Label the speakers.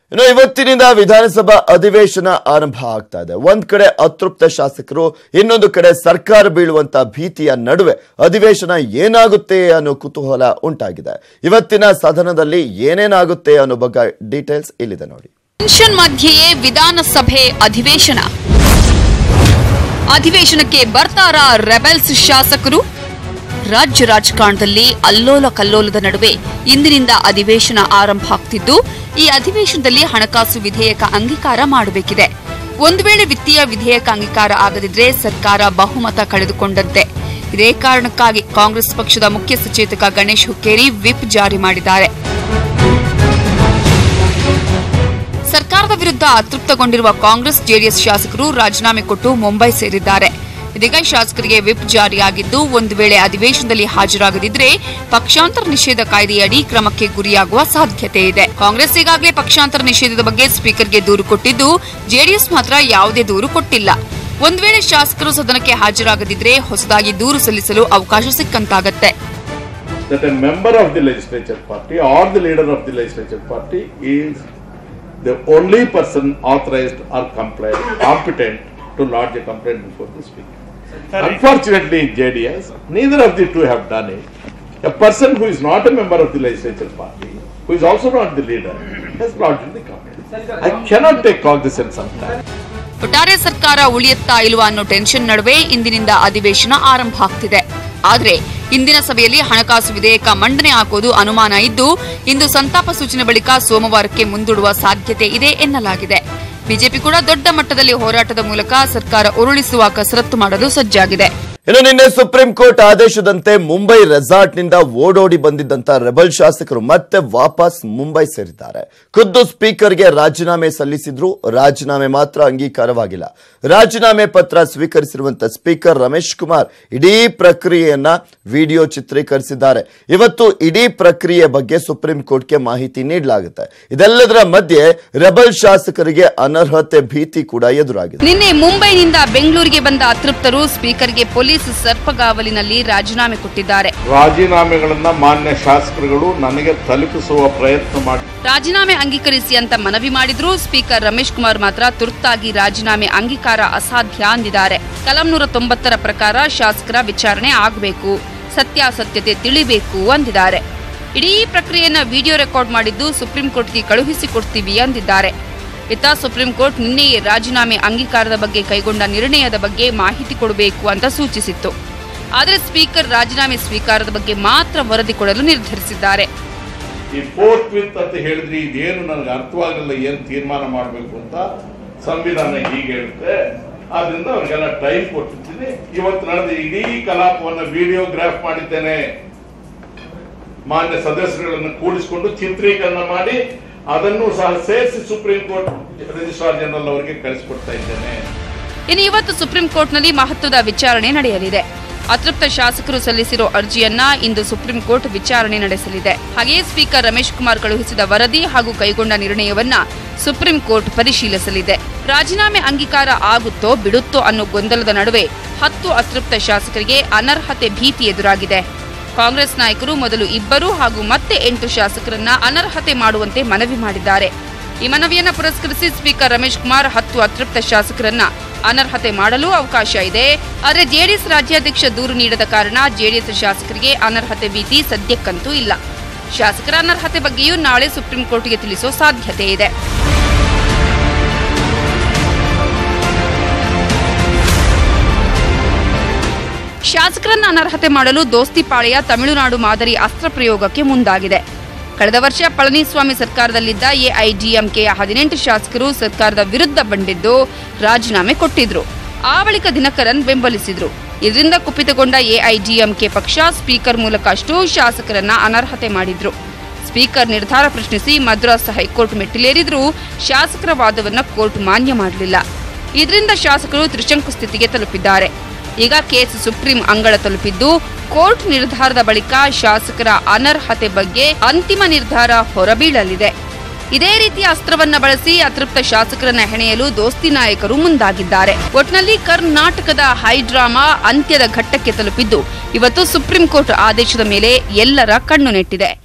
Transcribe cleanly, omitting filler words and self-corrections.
Speaker 1: ಇನ್ನು ಇವತ್ತಿನಿಂದ ವಿಧಾನಸಭಾ ಅಧಿವೇಶನ ಆರಂಭ ಆಗ್ತಾ ಇದೆ. ಒಂದ್ ಕಡೆ ಅತೃಪ್ತ ಶಾಸಕರು, ಇನ್ನೊಂದು ಕಡೆ ಸರ್ಕಾರ ಬೀಳುವಂತ ಭೀತಿಯ ನಡುವೆ ಅಧಿವೇಶನ ಏನಾಗುತ್ತೆ ಅನ್ನೋ ಕುತೂಹಲ ಉಂಟಾಗಿದೆ. ಇವತ್ತಿನ ಸದನದಲ್ಲಿ ಏನೇನಾಗುತ್ತೆ ಅನ್ನೋ ಬಗ್ಗೆ ಡೀಟೇಲ್ಸ್ ಇಲ್ಲಿದೆ ನೋಡಿ.
Speaker 2: ಟೆನ್ಷನ್ ಮಧ್ಯೆಯೇ ವಿಧಾನಸಭೆ ಅಧಿವೇಶನಕ್ಕೆ ಬರ್ತಾರಾ ರೆಬೆಲ್ಸ್ ಶಾಸಕರು? ರಾಜ್ಯ ರಾಜಕಾರಣದಲ್ಲಿ ಅಲ್ಲೋಲ ಕಲ್ಲೋಲದ ನಡುವೆ ಇಂದಿನಿಂದ ಅಧಿವೇಶನ ಆರಂಭ ಆಗ್ತಿದ್ದು, ಈ ಅಧಿವೇಶನದಲ್ಲಿ ಹಣಕಾಸು ವಿಧೇಯಕ ಅಂಗೀಕಾರ ಮಾಡಬೇಕಿದೆ. ಒಂದು ವೇಳೆ ವಿತ್ತೀಯ ವಿಧೇಯಕ ಅಂಗೀಕಾರ ಆಗದಿದ್ರೆ ಸರ್ಕಾರ ಬಹುಮತ ಕಳೆದುಕೊಂಡಂತೆ. ಇದೇ ಕಾರಣಕ್ಕಾಗಿ ಕಾಂಗ್ರೆಸ್ ಪಕ್ಷದ ಮುಖ್ಯ ಸಚೇತಕ ಗಣೇಶ್ ಹುಕ್ಕೇರಿ ವಿಪ್ ಜಾರಿ ಮಾಡಿದ್ದಾರೆ. ಸರ್ಕಾರದ ವಿರುದ್ಧ ಅತೃಪ್ತಗೊಂಡಿರುವ ಕಾಂಗ್ರೆಸ್ ಜೆಡಿಎಸ್ ಶಾಸಕರು ರಾಜೀನಾಮೆ ಕೊಟ್ಟು ಮುಂಬೈ ಸೇರಿದ್ದಾರೆ. ಇದೀಗ ಶಾಸಕರಿಗೆ ವಿಪ್ ಜಾರಿಯಾಗಿದ್ದು, ಒಂದು ವೇಳೆ ಅಧಿವೇಶನದಲ್ಲಿ ಹಾಜರಾಗದಿದ್ರೆ ಪಕ್ಷಾಂತರ ನಿಷೇಧ ಕಾಯ್ದೆಯಡಿ ಕ್ರಮಕ್ಕೆ ಗುರಿಯಾಗುವ ಸಾಧ್ಯತೆ ಇದೆ. ಕಾಂಗ್ರೆಸ್ ಈಗಾಗಲೇ ಪಕ್ಷಾಂತರ ನಿಷೇಧದ ಬಗ್ಗೆ ಸ್ಪೀಕರ್ಗೆ ದೂರು ಕೊಟ್ಟಿದ್ದು, ಜೆಡಿಎಸ್ ಮಾತ್ರ ಯಾವುದೇ ದೂರು ಕೊಟ್ಟಿಲ್ಲ. ಒಂದು ವೇಳೆ ಶಾಸಕರು ಸದನಕ್ಕೆ ಹಾಜರಾಗದಿದ್ರೆ ಹೊಸದಾಗಿ ದೂರು ಸಲ್ಲಿಸಲು ಅವಕಾಶ ಸಿಕ್ಕಂತಾಗತ್ತೆ.
Speaker 3: The only person authorized or competent to lodge a complaint before the speaker. Unfortunately, in JDS, neither of the two have done it. A person who is not a member of the legislature party, who is also not the leader, has lodged the complaint. I cannot take cognizance sometimes.
Speaker 2: ಒಟ್ಟಾರೆ ಸರ್ಕಾರ ಉಳಿಯುತ್ತಾ ಇಲ್ವಾ ಅನ್ನೋ tension ನಡುವೆ ಇಂದಿನಿಂದ ಅಧಿವೇಶನ ಆರಂಭ ಆಗ್ತಿದೆ. ಆದರೆ ಇಂದಿನ ಸಭೆಯಲ್ಲಿ ಹಣಕಾಸು ವಿಧೇಯಕ ಮಂಡನೆ ಆಗೋದು ಅನುಮಾನ ಇದ್ದು, ಇಂದು ಸಂತಾಪ ಸೂಚನೆ ಬಳಿಕ ಸೋಮವಾರಕ್ಕೆ ಮುಂದೂಡುವ ಸಾಧ್ಯತೆ ಇದೆ ಎನ್ನಲಾಗಿದೆ. ಬಿಜೆಪಿ ಕೂಡ ದೊಡ್ಡ ಮಟ್ಟದಲ್ಲಿ ಹೋರಾಟದ ಮೂಲಕ ಸರ್ಕಾರ ಉರುಳಿಸುವ ಕಸರತ್ತು ಮಾಡಲು ಸಜ್ಜಾಗಿದೆ.
Speaker 1: ಇನ್ನು ನಿನ್ನೆ ಸುಪ್ರೀಂ ಕೋರ್ಟ್ ಆದೇಶದಂತೆ ಮುಂಬೈ ರೆಸಾರ್ಟ್ನಿಂದ ಓಡೋಡಿ ಬಂದಿದ್ದಂತ ರೆಬಲ್ ಶಾಸಕರು ಮತ್ತೆ ವಾಪಸ್ ಮುಂಬೈ ಸೇರಿದ್ದಾರೆ. ಖುದ್ದು ಸ್ಪೀಕರ್ಗೆ ರಾಜೀನಾಮೆ ಸಲ್ಲಿಸಿದ್ರು. ರಾಜೀನಾಮೆ ಮಾತ್ರ ಅಂಗೀಕಾರವಾಗಿಲ್ಲ. ರಾಜೀನಾಮೆ ಪತ್ರ ಸ್ವೀಕರಿಸಿರುವಂತಹ ಸ್ಪೀಕರ್ ರಮೇಶ್ ಕುಮಾರ್ ಇಡೀ ಪ್ರಕ್ರಿಯೆಯನ್ನ ವಿಡಿಯೋ ಚಿತ್ರೀಕರಿಸಿದ್ದಾರೆ. ಇವತ್ತು ಇಡೀ ಪ್ರಕ್ರಿಯೆ ಬಗ್ಗೆ ಸುಪ್ರೀಂ ಕೋರ್ಟ್ಗೆ ಮಾಹಿತಿ ನೀಡಲಾಗುತ್ತೆ. ಇದೆಲ್ಲದರ ಮಧ್ಯೆ ರೆಬಲ್ ಶಾಸಕರಿಗೆ ಅನರ್ಹತೆ ಭೀತಿ ಕೂಡ ಎದುರಾಗಿದೆ.
Speaker 2: ನಿನ್ನೆ ಮುಂಬೈನಿಂದ ಬೆಂಗಳೂರಿಗೆ ಬಂದ ಅತೃಪ್ತರು ಸ್ಪೀಕರ್ಗೆ ಪೊಲೀಸ್ ಸರ್ಪಗಾವಲಿನಲ್ಲಿ ರಾಜೀನಾಮೆ ಕೊಟ್ಟಿದ್ದಾರೆ.
Speaker 3: ರಾಜೀನಾಮೆಗಳನ್ನ ಮಾನ್ಯ ಶಾಸಕರುಗಳು ನನಗೆ ತಲುಪಿಸುವ ಪ್ರಯತ್ನ ಮಾಡಿ
Speaker 2: ರಾಜೀನಾಮೆ ಅಂಗೀಕರಿಸಿ ಅಂತ ಮನವಿ ಮಾಡಿದ್ರು. ಸ್ಪೀಕರ್ ರಮೇಶ್ ಕುಮಾರ್ ಮಾತ್ರ ತುರ್ತಾಗಿ ರಾಜೀನಾಮೆ ಅಂಗೀಕಾರ ಅಸಾಧ್ಯ ಅಂದಿದ್ದಾರೆ. ಕಲಂ 190 ಪ್ರಕಾರ ಶಾಸಕರ ವಿಚಾರಣೆ ಆಗಬೇಕು, ಸತ್ಯಾಸತ್ಯತೆ ತಿಳಿಬೇಕು ಅಂದಿದ್ದಾರೆ. ಇಡೀ ಪ್ರಕ್ರಿಯೆಯನ್ನ ವಿಡಿಯೋ ರೆಕಾರ್ಡ್ ಮಾಡಿದ್ದು ಸುಪ್ರೀಂ ಕೋರ್ಟ್ಗೆ ಕಳುಹಿಸಿಕೊಡ್ತೀವಿ ಅಂದಿದ್ದಾರೆ. ಇತ್ತ ಸುಪ್ರೀಂ ಕೋರ್ಟ್ ನಿನ್ನೆಯೇ ರಾಜೀನಾಮೆ ಅಂಗೀಕಾರದ ಬಗ್ಗೆ ಕೈಗೊಂಡ ನಿರ್ಣಯದ ಬಗ್ಗೆ ಮಾಹಿತಿ ಕೊಡಬೇಕು ಅಂತ ಸೂಚಿಸಿತ್ತು. ಆದರೆ ಸ್ಪೀಕರ್ ರಾಜೀನಾಮೆ ಸ್ವೀಕಾರದ ಬಗ್ಗೆ ಮಾತ್ರ ವರದಿ ಕೊಡಲು ನಿರ್ಧರಿಸಿದ್ದಾರೆ.
Speaker 3: ಈ ಫೋರ್ತ್ ವಿತ್ ಅಂತ ಹೇಳಿದ್ರೆ ಇದೇನು ನನಗೆ ಅರ್ಥವಾಗಲ್ಲ, ಏನು ತೀರ್ಮಾನ ಮಾಡಬೇಕು ಅಂತ ಸಂವಿಧಾನ ಹೀಗೆ ಹೇಳುತ್ತೆ. ಆದ್ರಿಂದ ಅವ್ರಿಗೆಲ್ಲ ಟೈಮ್ ಕೊಟ್ಟಿದ್ದೀನಿ. ಇವತ್ತು ನಡೆದ ಇಡೀ ಕಲಾಪವನ್ನು ವಿಡಿಯೋಗ್ರಾಫ್ ಮಾಡಿದ್ದೇನೆ. ಮಾನ್ಯ ಸದಸ್ಯರುಗಳನ್ನು ಕೂಡಿಸಿಕೊಂಡು ಚಿತ್ರೀಕರಣ ಮಾಡಿ ಅದನ್ನು ಸಹ ಸೇರಿಸಿ ಸುಪ್ರೀಂ ಕೋರ್ಟ್ ರಿಜಿಸ್ಟ್ರಾರ್ ಜನರಲ್ ಅವರಿಗೆ ಕಳಿಸಿಕೊಡ್ತಾ ಇದ್ದೇನೆ.
Speaker 2: ಇನ್ನು ಇವತ್ತು ಸುಪ್ರೀಂ ಕೋರ್ಟ್ನಲ್ಲಿ ಮಹತ್ವದ ವಿಚಾರಣೆ ನಡೆಯಲಿದೆ. ಅತೃಪ್ತ ಶಾಸಕರು ಸಲ್ಲಿಸಿರೋ ಅರ್ಜಿಯನ್ನ ಇಂದು ಸುಪ್ರೀಂ ಕೋರ್ಟ್ ವಿಚಾರಣೆ ನಡೆಸಲಿದೆ. ಹಾಗೆಯೇ ಸ್ಪೀಕರ್ ರಮೇಶ್ ಕುಮಾರ್ ಕಳುಹಿಸಿದ ವರದಿ ಹಾಗೂ ಕೈಗೊಂಡ ನಿರ್ಣಯವನ್ನ ಸುಪ್ರೀಂ ಕೋರ್ಟ್ ಪರಿಶೀಲಿಸಲಿದೆ. ರಾಜೀನಾಮೆ ಅಂಗೀಕಾರ ಆಗುತ್ತೋ ಬಿಡುತ್ತೋ ಅನ್ನೋ ಗೊಂದಲದ ನಡುವೆ 10 ಅತೃಪ್ತ ಶಾಸಕರಿಗೆ ಅನರ್ಹತೆ ಭೀತಿ ಎದುರಾಗಿದೆ. ಕಾಂಗ್ರೆಸ್ ನಾಯಕರು ಮೊದಲು 2 ಹಾಗೂ ಮತ್ತೆ 8 ಶಾಸಕರನ್ನ ಅನರ್ಹತೆ ಮಾಡುವಂತೆ ಮನವಿ ಮಾಡಿದ್ದಾರೆ. ಈ ಮನವಿಯನ್ನು ಪುರಸ್ಕರಿಸಿ ಸ್ಪೀಕರ್ ರಮೇಶ್ ಕುಮಾರ್ 10 ಅತೃಪ್ತ ಶಾಸಕರನ್ನ ಅನರ್ಹತೆ ಮಾಡಲು ಅವಕಾಶ ಇದೆ. ಆದರೆ ಜೆಡಿಎಸ್ ರಾಜ್ಯಾಧ್ಯಕ್ಷ ದೂರು ನೀಡದ ಕಾರಣ ಜೆಡಿಎಸ್ ಶಾಸಕರಿಗೆ ಅನರ್ಹತೆ ಭೀತಿ ಸದ್ಯಕ್ಕಂತೂ ಇಲ್ಲ. ಶಾಸಕರ ಅನರ್ಹತೆ ಬಗ್ಗೆಯೂ ನಾಳೆ ಸುಪ್ರೀಂ ಕೋರ್ಟ್ಗೆ ತಿಳಿಸೋ ಸಾಧ್ಯತೆ ಇದೆ. ಶಾಸಕರನ್ನ ಅನರ್ಹತೆ ಮಾಡಲು ದೋಸ್ತಿಪಾಳೆಯ ತಮಿಳುನಾಡು ಮಾದರಿ ಅಸ್ತ್ರ ಪ್ರಯೋಗಕ್ಕೆ ಮುಂದಾಗಿದೆ. ಕಳೆದ ವರ್ಷ ಪಳನಿಸ್ವಾಮಿ ಸರ್ಕಾರದಲ್ಲಿದ್ದ ಎಐಡಿಎಂಕೆಯ 18 ಶಾಸಕರು ಸರ್ಕಾರದ ವಿರುದ್ಧ ಬಂದಿದ್ದು ರಾಜೀನಾಮೆ ಕೊಟ್ಟಿದ್ರು. ಆ ಬಳಿಕ ದಿನಕರನ್ ಬೆಂಬಲಿಸಿದ್ರು. ಇದರಿಂದ ಕುಪಿತಗೊಂಡ ಎಐಡಿಎಂಕೆ ಪಕ್ಷ ಸ್ಪೀಕರ್ ಮೂಲಕ ಅಷ್ಟೂ ಶಾಸಕರನ್ನ ಅನರ್ಹತೆ ಮಾಡಿದ್ರು. ಸ್ಪೀಕರ್ ನಿರ್ಧಾರ ಪ್ರಶ್ನಿಸಿ ಮದ್ರಾಸ್ ಹೈಕೋರ್ಟ್ ಮೆಟ್ಟಿಲೇರಿದ್ರೂ ಶಾಸಕರ ವಾದವನ್ನ ಕೋರ್ಟ್ ಮಾನ್ಯ ಮಾಡಲಿಲ್ಲ. ಇದರಿಂದ ಶಾಸಕರು ತ್ರಿಶಂಕು ಸ್ಥಿತಿಗೆ ತಲುಪಿದ್ದಾರೆ. ಈಗ ಕೇಸ್ ಸುಪ್ರೀಂ ಅಂಗಳ ತಲುಪಿದ್ದು, ಕೋರ್ಟ್ ನಿರ್ಧಾರದ ಬಳಿಕ ಶಾಸಕರ ಅನರ್ಹತೆ ಬಗ್ಗೆ ಅಂತಿಮ ನಿರ್ಧಾರ ಹೊರಬೀಳಲಿದೆ. ಇದೇ ರೀತಿಯ ಅಸ್ತ್ರವನ್ನ ಬಳಸಿ ಅತೃಪ್ತ ಶಾಸಕರನ್ನ ಹೆಣೆಯಲು ದೋಸ್ತಿ ನಾಯಕರು ಮುಂದಾಗಿದ್ದಾರೆ. ಒಟ್ನಲ್ಲಿ ಕರ್ನಾಟಕದ ಹೈಡ್ರಾಮಾ ಅಂತ್ಯದ ಘಟ್ಟಕ್ಕೆ ತಲುಪಿದ್ದು, ಇವತ್ತು ಸುಪ್ರೀಂ ಕೋರ್ಟ್ ಆದೇಶದ ಮೇಲೆ ಎಲ್ಲರ ಕಣ್ಣು ನೆಟ್ಟಿದೆ.